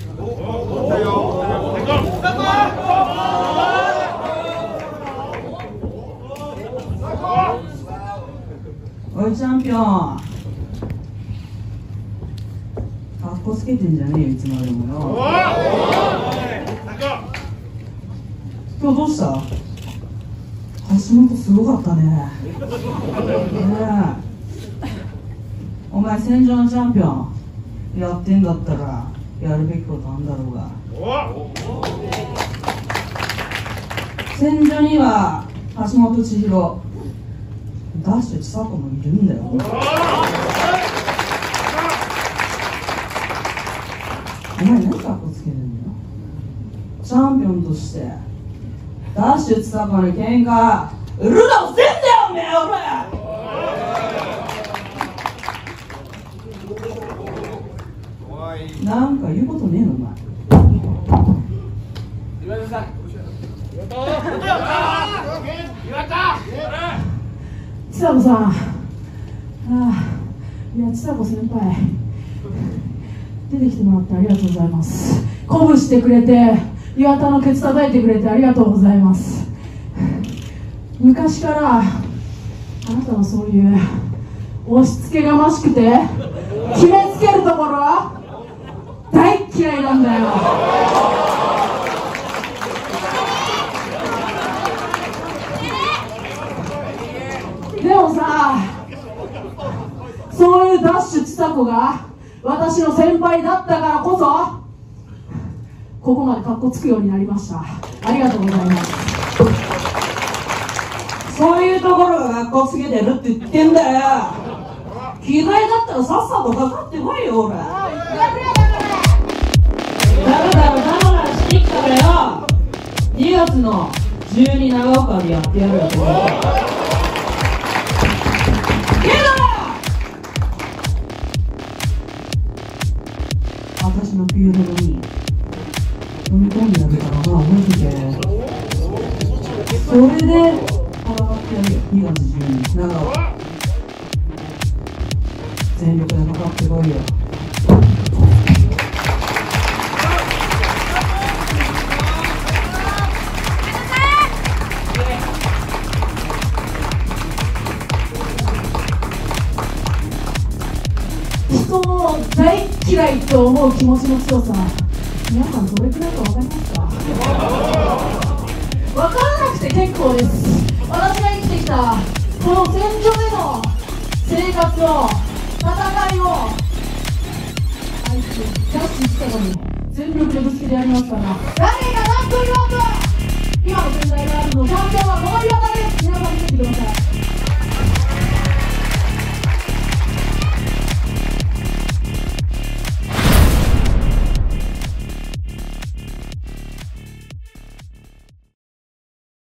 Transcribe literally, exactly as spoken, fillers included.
おいチャンピオン、かっこつけてんじゃねえよいつまでもよ。今日どうした？橋本すごかったね。ねえ、お前戦場のチャンピオンやってんだったらやるべきことあんだろうが。戦場には橋本千尋、ダッシュ千佐子もいるんだよ。お前何かっこつけてんだよ。チャンピオンとしてダッシュ千佐子に喧嘩売るなおせんだよおめえ俺。なんか言うことねえのお前。岩田さん、千佐子さん、ああ、いや千佐子先輩出てきてもらってありがとうございます。鼓舞してくれて岩田のケツ叩いてくれてありがとうございます。昔からあなたのそういう押し付けがましくて決めつけるところ大っ嫌いなんだよ。でもさ、そういうダッシュ千佐子が私の先輩だったからこそここまでカッコつくようになりました。ありがとうございます。そういうところがカッコつけてるって言ってんだよ。着替えだったらさっさとかかってこいよ俺。だらだらだらだらしてきたからよ、にがつのじゅうに長岡でやってやるよと思って。私のフィールドに飛び込んでやるからな、覚えてて。それで戦ってやるよ、にがつじゅうに日長岡。全力でかかってこいよ。人を大嫌いと思う気持ちの強さ、皆さんどれくらいか分かりますか？分からなくて結構です。私が生きてきたこの戦場での生活を、戦いをあいつダッシュしたのに全力でぶつけてやりますから、誰が何と言おうと